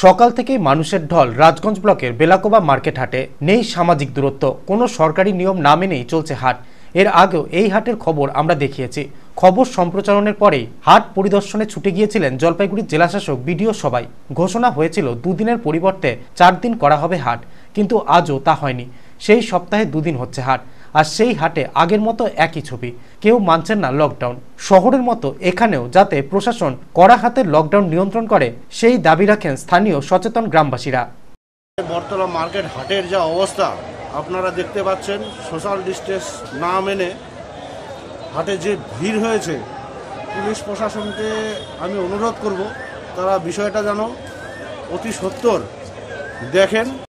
সকাল থেকেই মানুষের ঢল রাজগঞ্জ ব্লকের বেলাকোবা মার্কেট হাটে। নেই সামাজিক দূরত্ব, কোনো সরকারি নিয়ম না মেনেই চলছে হাট। এর আগেও এই হাটের খবর আমরা দেখিয়েছি। খবর সম্প্রচারণের পরেই হাট পরিদর্শনে ছুটে গিয়েছিলেন জলপাইগুড়ির জেলাশাসক বিডিও সবাই। ঘোষণা হয়েছিল দুদিনের পরিবর্তে 4 দিন করা হবে হাট, কিন্তু আজও তা হয়নি। সেই সপ্তাহে 2 দিন হচ্ছে হাট, আর সেই হাটে আগের মতো একই ছবি। কেউ মানছেন না লকডাউন। শহরের মতো এখানেও যাতে প্রশাসন কড়া হাতে লকডাউন নিয়ন্ত্রণ করে, সেই দাবি রাখেন স্থানীয় সচেতন গ্রামবাসীরা। বর্তলা মার্কেট হাটের যা অবস্থা আপনারা দেখতে পাচ্ছেন, সোশ্যাল ডিস্টেন্স না মেনে হাটে যে ভিড় হয়েছে, পুলিশ প্রশাসনকে আমি অনুরোধ করব তারা বিষয়টা যেন অতি সত্বর দেখেন